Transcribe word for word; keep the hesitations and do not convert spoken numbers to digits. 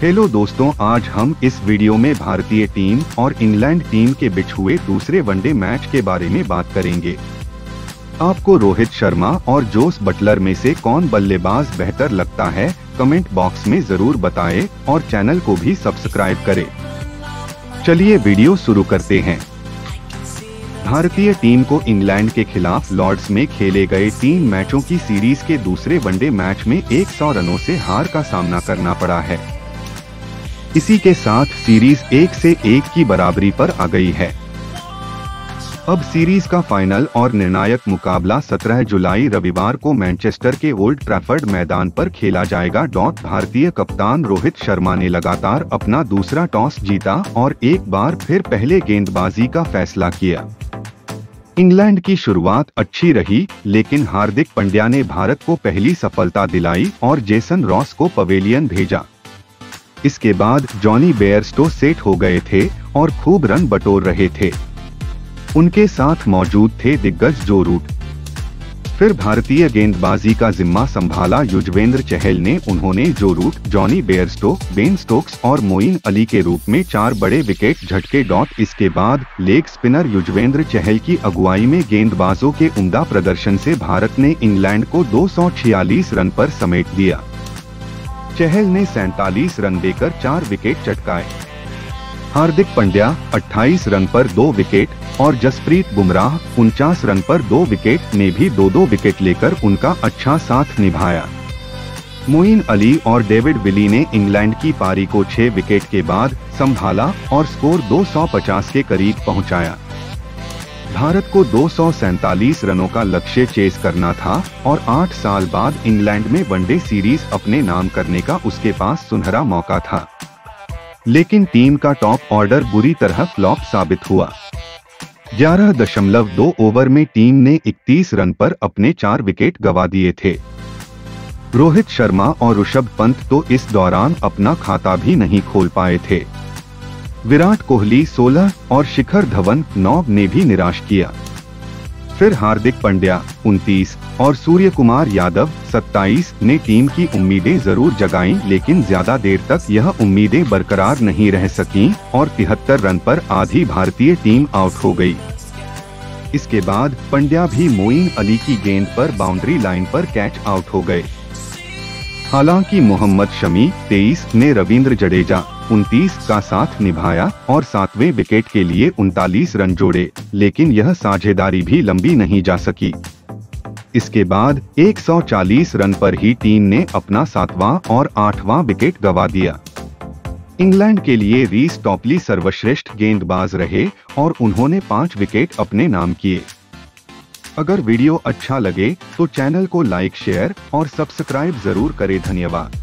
Hello दोस्तों, आज हम इस वीडियो में भारतीय टीम और इंग्लैंड टीम के बीच हुए दूसरे वनडे मैच के बारे में बात करेंगे। आपको रोहित शर्मा और जोस बटलर में से कौन बल्लेबाज बेहतर लगता है, कमेंट बॉक्स में जरूर बताएं और चैनल को भी सब्सक्राइब करें। चलिए वीडियो शुरू करते हैं। भारतीय टीम को इंग्लैंड के खिलाफ लॉर्ड्स में खेले गए तीन मैचों की सीरीज के दूसरे वनडे मैच में सौ रनों से हार का सामना करना पड़ा है। इसी के साथ सीरीज एक से एक की बराबरी पर आ गई है। अब सीरीज का फाइनल और निर्णायक मुकाबला सत्रह जुलाई रविवार को मैनचेस्टर के ओल्ड ट्रैफर्ड मैदान पर खेला जाएगा। डॉट भारतीय कप्तान रोहित शर्मा ने लगातार अपना दूसरा टॉस जीता और एक बार फिर पहले गेंदबाजी का फैसला किया। इंग्लैंड की शुरुआत अच्छी रही, लेकिन हार्दिक पांड्या ने भारत को पहली सफलता दिलाई और जेसन रॉस को पवेलियन भेजा। इसके बाद जॉनी बेयरस्टो सेट हो गए थे और खूब रन बटोर रहे थे। उनके साथ मौजूद थे दिग्गज जो रूट। फिर भारतीय गेंदबाजी का जिम्मा संभाला युजवेंद्र चहल ने। उन्होंने Joe Root, Jonny Bairstow, Ben Stokes और मोइन अली के रूप में चार बड़े विकेट झटके। डॉट इसके बाद लेग स्पिनर युजवेंद्र चहल की अगुवाई में गेंदबाजों के उम्दा प्रदर्शन से भारत ने इंग्लैंड को दो सौ छियालीस रन पर समेट दिया। चहल ने सैंतालीस रन देकर चार विकेट चटकाए। हार्दिक पांड्या अट्ठाईस रन पर दो विकेट और जसप्रीत बुमराह उनचास रन पर दो विकेट ने भी दो दो विकेट लेकर उनका अच्छा साथ निभाया। मोइन अली और डेविड विली ने इंग्लैंड की पारी को छह विकेट के बाद संभाला और स्कोर दो सौ पचास के करीब पहुंचाया। भारत को दो सौ सैंतालीस रनों का लक्ष्य चेस करना था और आठ साल बाद इंग्लैंड में वनडे सीरीज अपने नाम करने का उसके पास सुनहरा मौका था। लेकिन टीम का टॉप ऑर्डर बुरी तरह फ्लॉप साबित हुआ। ग्यारह दशमलव दो ओवर में टीम ने इकतीस रन पर अपने चार विकेट गंवा दिए थे। रोहित शर्मा और ऋषभ पंत तो इस दौरान अपना खाता भी नहीं खोल पाए थे। विराट कोहली सोलह और शिखर धवन नौ ने भी निराश किया। फिर हार्दिक पांड्या उनतीस और सूर्य कुमार यादव सत्ताईस ने टीम की उम्मीदें जरूर जगाईं, लेकिन ज्यादा देर तक यह उम्मीदें बरकरार नहीं रह सकीं और तिहत्तर रन पर आधी भारतीय टीम आउट हो गई। इसके बाद पांड्या भी मोइन अली की गेंद पर बाउंड्री लाइन पर कैच आउट हो गए। हालांकि मोहम्मद शमी तेईस ने रविंद्र जडेजा उनतीस का साथ निभाया और सातवें विकेट के लिए उनतालीस रन जोड़े, लेकिन यह साझेदारी भी लंबी नहीं जा सकी। इसके बाद एक सौ चालीस रन पर ही टीम ने अपना सातवां और आठवां विकेट गंवा दिया। इंग्लैंड के लिए रीस टॉपली सर्वश्रेष्ठ गेंदबाज रहे और उन्होंने पांच विकेट अपने नाम किए। अगर वीडियो अच्छा लगे तो चैनल को लाइक, शेयर और सब्सक्राइब जरूर करें। धन्यवाद।